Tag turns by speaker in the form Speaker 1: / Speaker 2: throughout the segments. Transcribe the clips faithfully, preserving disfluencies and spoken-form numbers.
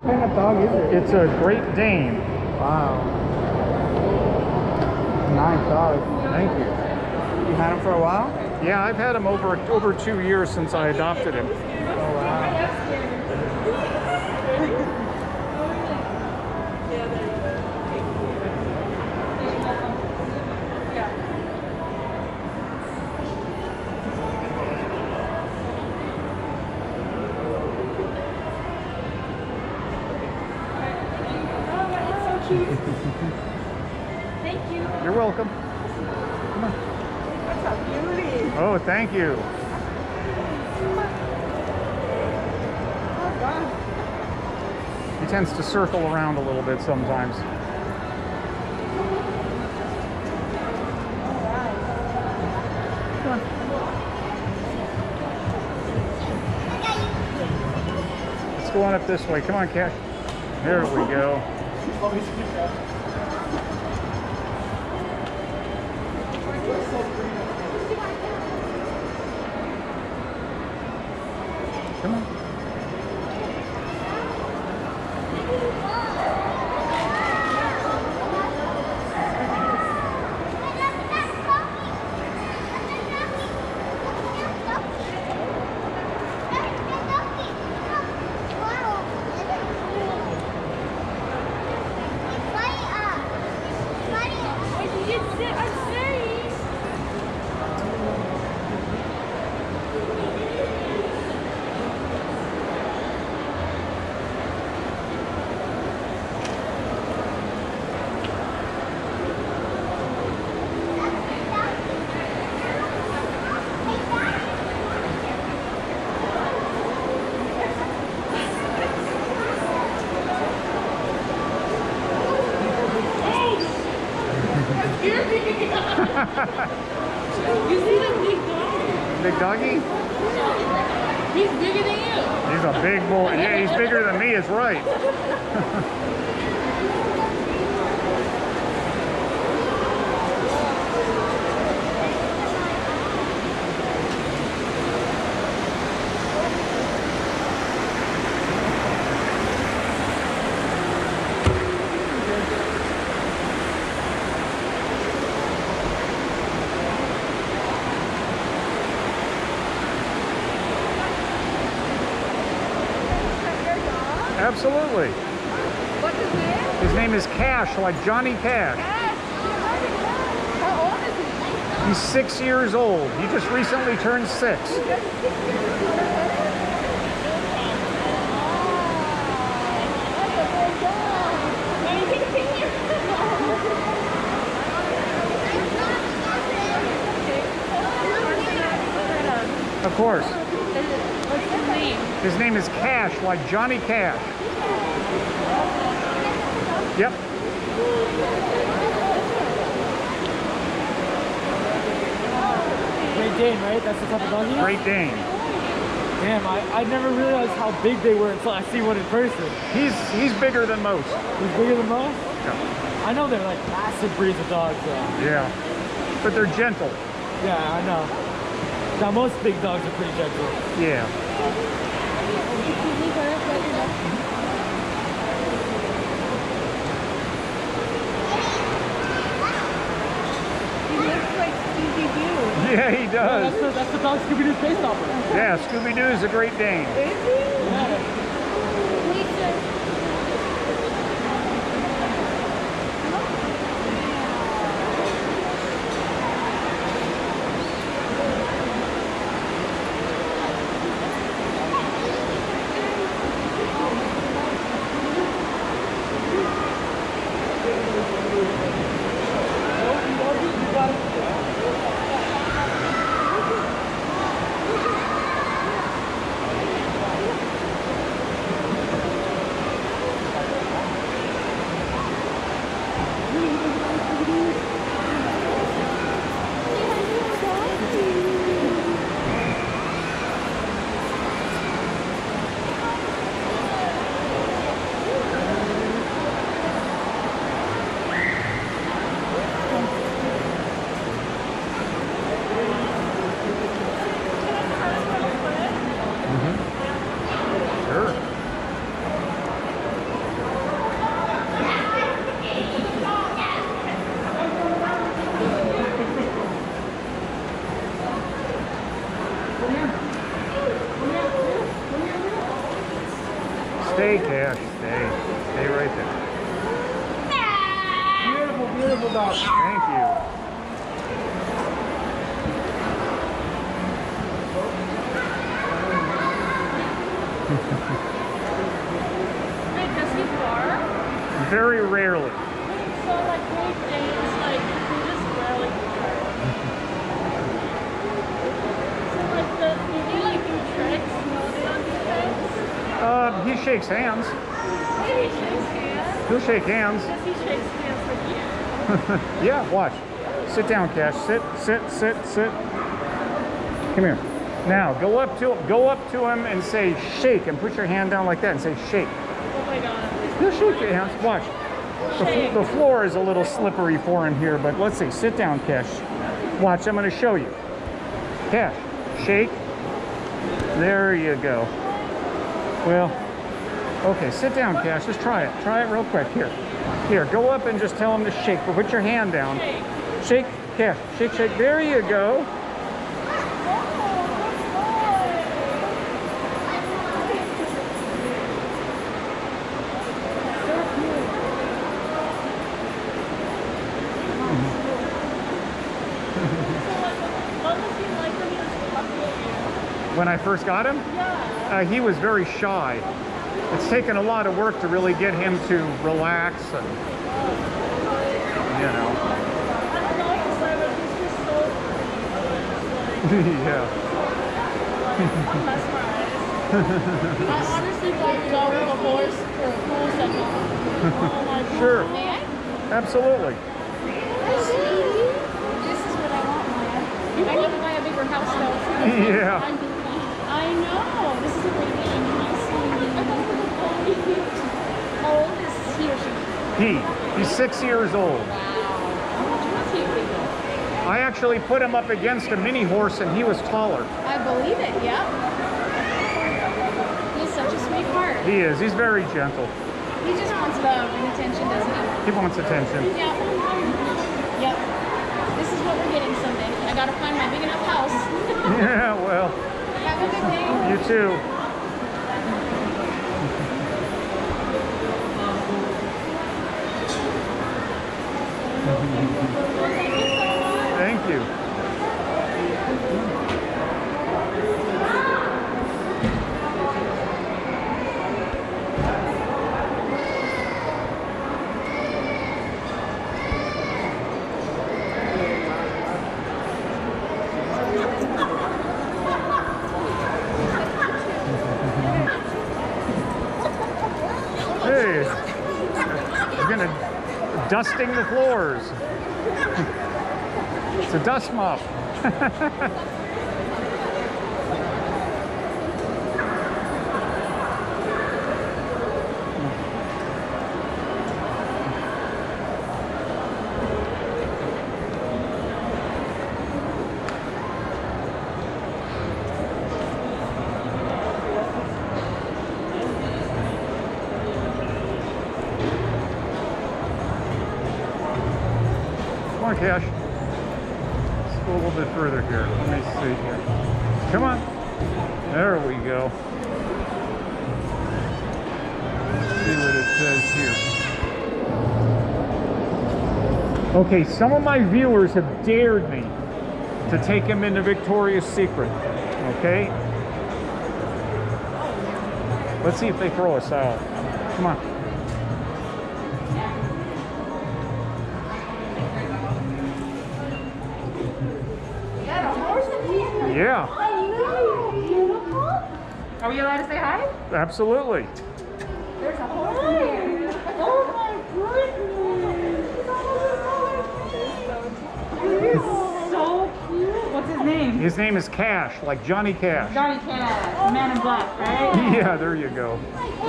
Speaker 1: kind of dog is it?
Speaker 2: It's a Great Dane.
Speaker 1: Wow. Nice dog.
Speaker 2: Thank you.
Speaker 1: You had him for a while?
Speaker 2: Yeah, I've had him over over two years since I adopted him.
Speaker 1: Oh, wow.
Speaker 3: Thank you.
Speaker 2: You're welcome. Come on.
Speaker 3: That's a beauty.
Speaker 2: Oh, thank you.
Speaker 3: Oh, God.
Speaker 2: He tends to circle around a little bit sometimes. Come on. Let's go on up this way. Come on, Cat. There we go. Come on.
Speaker 3: You see the big dog?
Speaker 2: Big doggy?
Speaker 3: He's bigger than you.
Speaker 2: He's a big boy. Yeah, he's bigger than me, is right. Absolutely.
Speaker 3: What's his name?
Speaker 2: His name is Cash, like Johnny Cash.
Speaker 3: Cash. How old is he?
Speaker 2: He's six years old. He just recently turned six. Of course.
Speaker 3: What's his name?
Speaker 2: His name is Cash, like Johnny Cash. Yep.
Speaker 1: Great Dane, right? That's the type of dog you
Speaker 2: Great Dane.
Speaker 1: Damn, I, I never realized how big they were until I see one in person.
Speaker 2: He's he's bigger than most.
Speaker 1: He's bigger than most?
Speaker 2: Yeah.
Speaker 1: I know they're like massive breeds of dogs, though.
Speaker 2: Yeah. But they're gentle.
Speaker 1: Yeah, I know. Now, most big dogs are pretty gentle.
Speaker 2: Yeah. Yeah, he
Speaker 1: Yeah,
Speaker 2: does.
Speaker 1: that's, the, that's the dog Scooby-Doo's based off of.
Speaker 2: Yeah, Scooby Doo is a Great Dane.
Speaker 3: Is he?
Speaker 1: Yeah.
Speaker 2: Stay, Cash. Stay. Stay right there.
Speaker 1: Beautiful, beautiful dog.
Speaker 2: Thank you.
Speaker 3: Wait, does he bark?
Speaker 2: Very rarely.
Speaker 3: So like Great Danes, like he just rarely bark. So like the, do they like do tricks? No, they don't do tricks.
Speaker 2: Uh, he shakes hands.
Speaker 3: Maybe he shakes hands.
Speaker 2: He'll shake hands.
Speaker 3: Does he shakes hands with you?
Speaker 2: Yeah, watch. Sit down, Cash. Sit, sit, sit, sit. Come here. Now, go up to go up to him and say shake, and put your hand down like that and say shake.
Speaker 3: Oh my god.
Speaker 2: He'll shake your hands. Watch. The,
Speaker 3: Shake.
Speaker 2: the floor is a little slippery for him here, but let's see. Sit down, Cash. Watch. I'm going to show you. Cash, shake. There you go. Well, okay. Sit down, Cash. Just try it. Try it real quick. Here. Here. Go up and just tell him to shake. But put your hand down.
Speaker 3: Shake.
Speaker 2: Shake, Cash. Shake, shake. There you go. When I first got him,
Speaker 3: Yeah.
Speaker 2: uh, he was very shy. It's taken a lot of work to really get him to relax and, you know.
Speaker 3: I don't know, it's like he's just so
Speaker 2: Yeah.
Speaker 3: I'm mesmerized. I honestly thought we got with a horse for a cool second. Oh my god.
Speaker 2: Sure.
Speaker 3: May I?
Speaker 2: Absolutely.
Speaker 3: This is what I want, Maya. I need to buy a bigger house though.
Speaker 2: Yeah.
Speaker 3: I know. This is a great name. How old is he or she?
Speaker 2: He. He's six years old.
Speaker 3: Wow. How much was he?
Speaker 2: I actually put him up against a mini horse and he was taller.
Speaker 3: I believe it, yeah. He's such a sweetheart.
Speaker 2: He is. He's very gentle.
Speaker 3: He just wants love and attention, doesn't he?
Speaker 2: He wants attention.
Speaker 3: Yeah. Yep. This is what we're getting someday. I gotta find my big enough house.
Speaker 2: Yeah, well,
Speaker 3: Have a good day.
Speaker 2: you too. Thank you. Hey, we're gonna dusting the floors. It's a dust mop. Come on, Cash. Let's go a little bit further here. Let me see here. Come on. There we go. Let's see what it says here. Okay, some of my viewers have dared me to take him into Victoria's Secret. Okay? Let's see if they throw us out. Come on. Yeah,
Speaker 3: Are we allowed to say hi?
Speaker 2: absolutely.
Speaker 3: There's a horse in here. Oh my goodness. He's so cute. What's his name?
Speaker 2: His name is Cash, like Johnny Cash.
Speaker 3: Johnny Cash, the man in black, right?
Speaker 2: Yeah, there you go.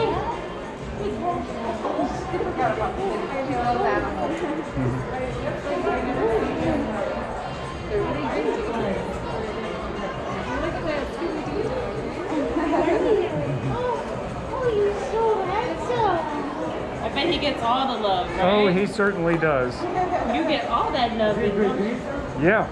Speaker 3: I bet he gets all the love, right?
Speaker 2: Oh, he certainly does.
Speaker 3: You get all that love, don't you?
Speaker 2: Yeah,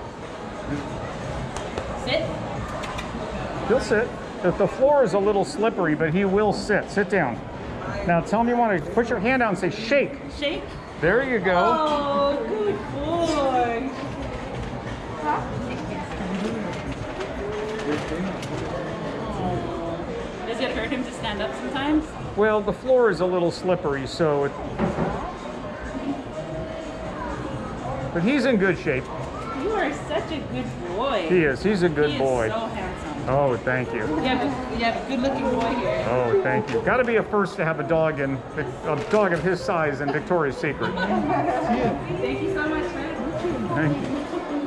Speaker 3: Sit.
Speaker 2: he'll sit. The, the floor is a little slippery, but he will sit. Sit down. Now tell me you want to put your hand out and say shake.
Speaker 3: Shake.
Speaker 2: There you go.
Speaker 3: Oh, good boy. Does it hurt him to stand up sometimes?
Speaker 2: Well, the floor is a little slippery, so it... But he's in good shape.
Speaker 3: You are such a good boy.
Speaker 2: He is. He's a good
Speaker 3: he
Speaker 2: boy.
Speaker 3: Is so handsome.
Speaker 2: Oh, thank you.
Speaker 3: You have a, you have a good-looking boy here.
Speaker 2: Oh, thank you. Got to be a first to have a dog in a dog of his size in Victoria's Secret.
Speaker 3: Thank you so much, man.
Speaker 2: Thank you.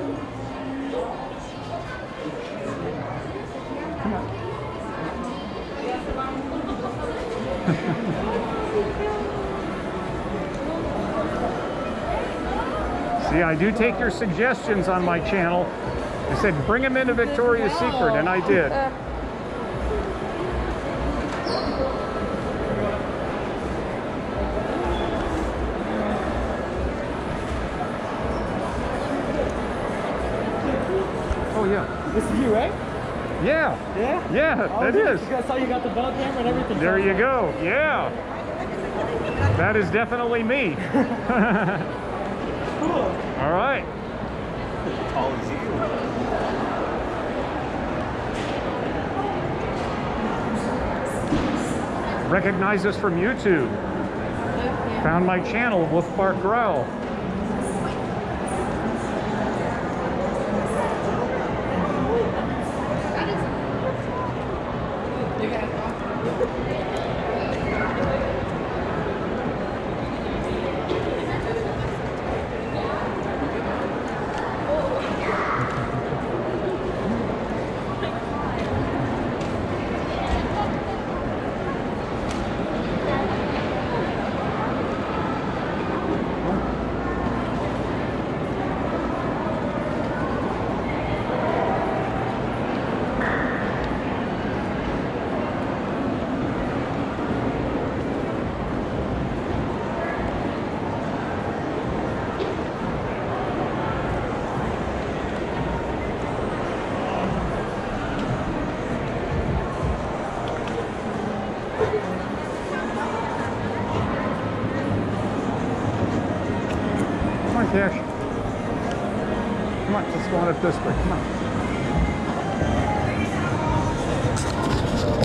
Speaker 2: See, I do take your suggestions on my channel. I said, bring him into Victoria's Secret, and I did. Oh, yeah.
Speaker 1: This is you, right?
Speaker 2: Yeah.
Speaker 1: Yeah?
Speaker 2: Yeah,
Speaker 1: Oh,
Speaker 2: that
Speaker 1: good.
Speaker 2: is.
Speaker 1: I saw you got the bell camera and everything.
Speaker 2: There you go. Yeah. That is definitely me.
Speaker 1: Cool.
Speaker 2: All right.
Speaker 4: As tall as you.
Speaker 2: Recognize us from YouTube. Found my channel, Wolf Bark Growl. Come on, Cash. Come on, let's go on it this way. Come on.